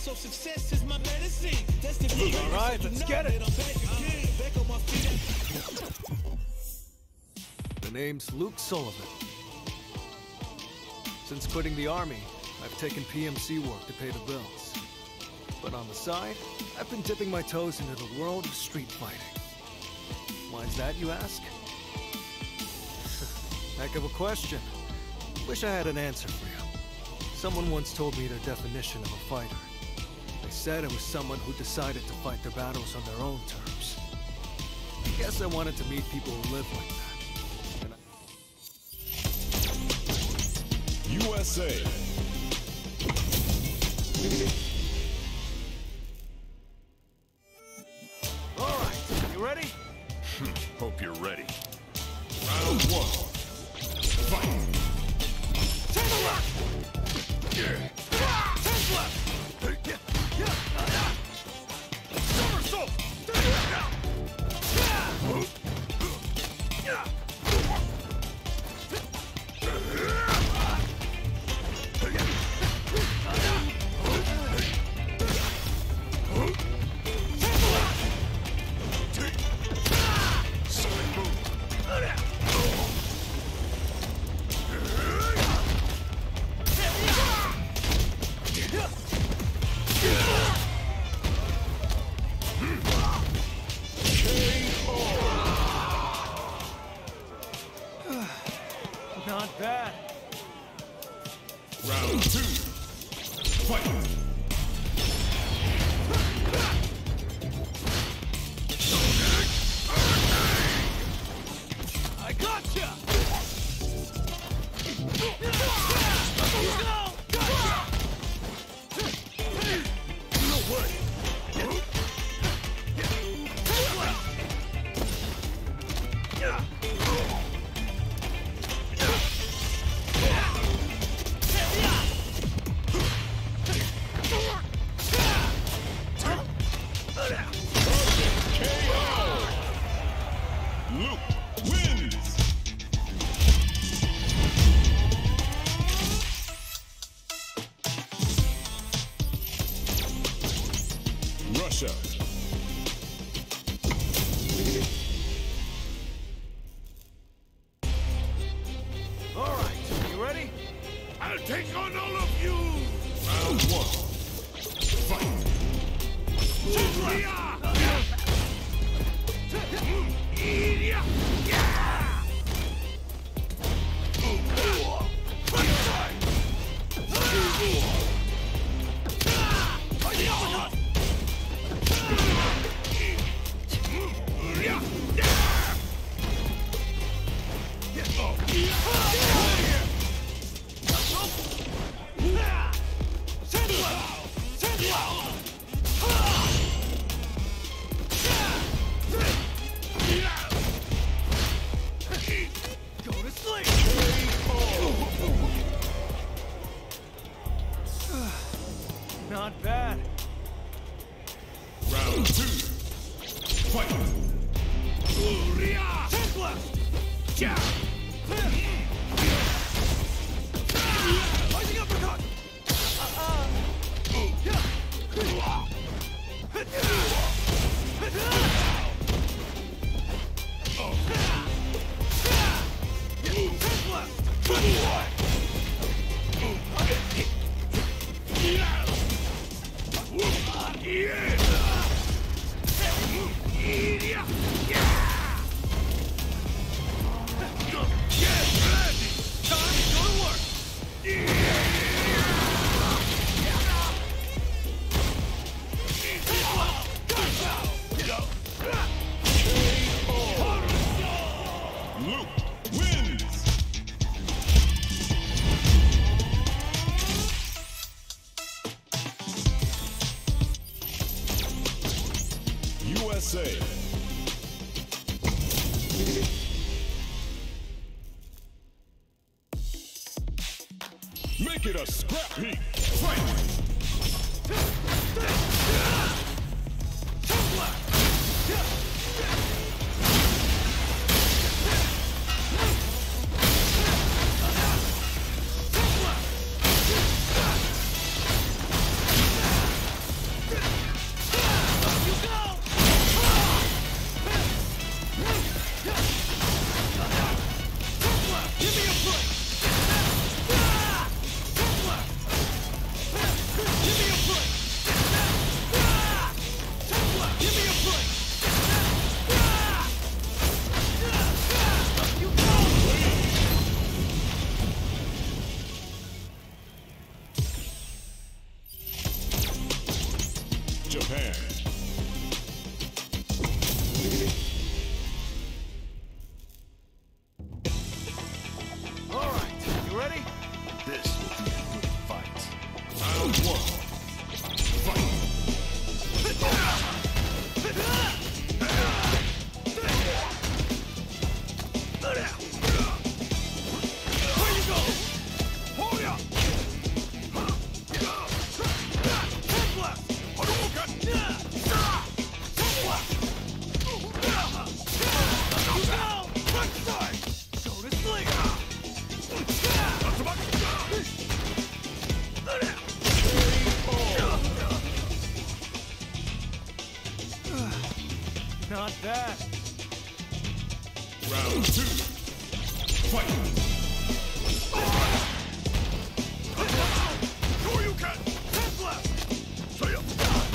so success is my medicine. That's the All right, let's get it. Back on my feet. The name's Luke Sullivan. Since quitting the army, I've taken PMC work to pay the bills. But on the side, I've been dipping my toes into the world of street fighting. Why is that, you ask? Heck of a question. Wish I had an answer for you. Someone once told me their definition of a fighter. They said it was someone who decided to fight their battles on their own terms. I guess I wanted to meet people who live like that. USA. All right, you ready? Hope you're ready. Round one. Fight. Take a look! Yeah. Take left! Somersault. Not bad. Round two. Fight. I gotcha! Luke wins. Russia. All right, you ready? I'll take on all of you. Round one. Fight. Go to sleep! Not bad. Round two. Fight. Take left! Rising uppercut! Take left! Luke wins. USA. Make it a scrap heap. Fight. Japan. All right, you ready? This will be a good fight. Round 1. Fight. Where you go? Hold up! Take left! Hadouken! Take left! You down! Right side! Go to sleep! Not bad. Round 2. Fight. Sure you can. Take left! Say it.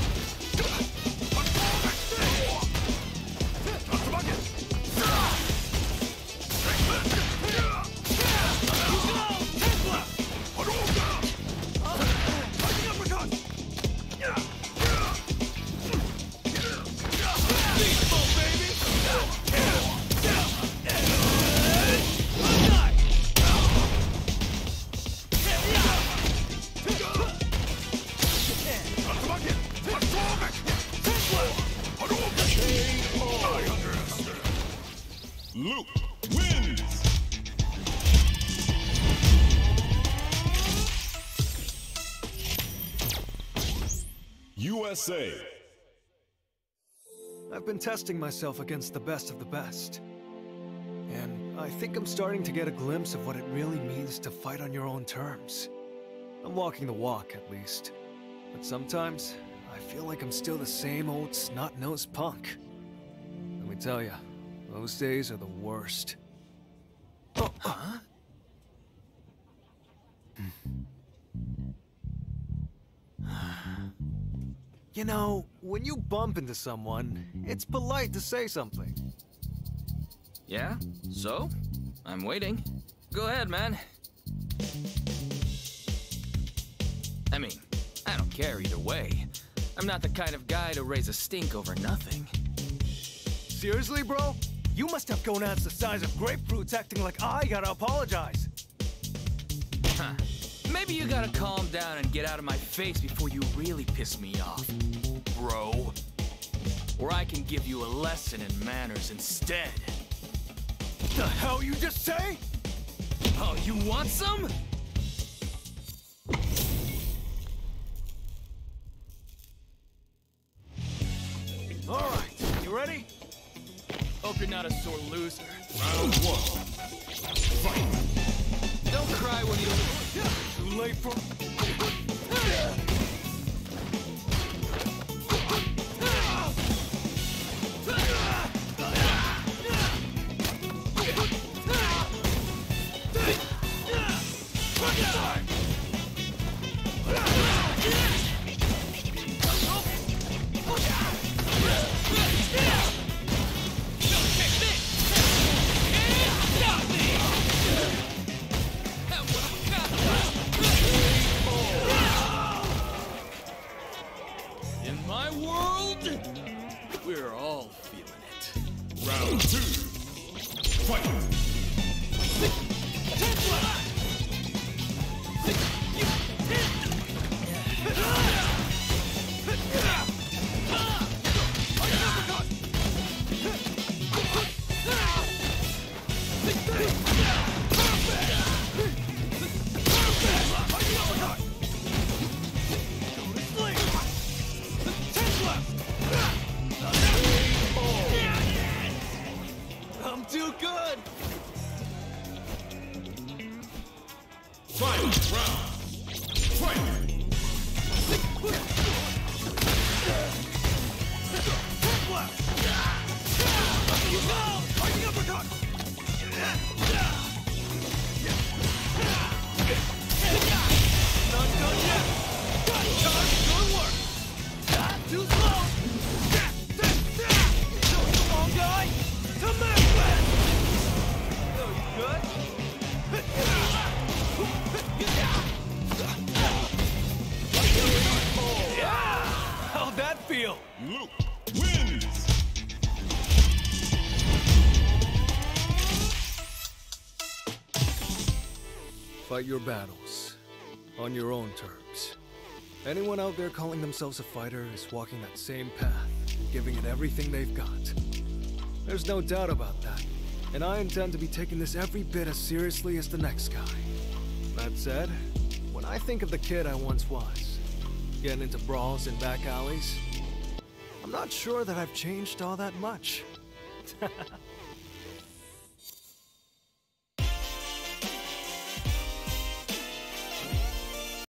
Luke wins! USA. I've been testing myself against the best of the best. And I think I'm starting to get a glimpse of what it really means to fight on your own terms. I'm walking the walk, at least. But sometimes, I feel like I'm still the same old snot-nosed punk. Let me tell ya, those days are the worst. Oh, huh? You know, when you bump into someone, it's polite to say something. Yeah? So? I'm waiting. Go ahead, man. I mean, I don't care either way. I'm not the kind of guy to raise a stink over nothing. Seriously, bro? You must have gonads the size of grapefruits acting like I gotta apologize. Huh. Maybe you gotta calm down and get out of my face before you really piss me off, bro. Or I can give you a lesson in manners instead. The hell you just say? Oh, you want some? All right, you ready? Hope you're not a sore loser. Round 1. Fight. Don't cry when you... Too late for... In my world, we're all feeling it. Round 2. Fight. I'm too good! feel. Luke wins! Fight your battles on your own terms. Anyone out there calling themselves a fighter is walking that same path, giving it everything they've got. There's no doubt about that, and I intend to be taking this every bit as seriously as the next guy. That said, when I think of the kid I once was, getting into brawls in back alleys, I'm not sure that I've changed all that much.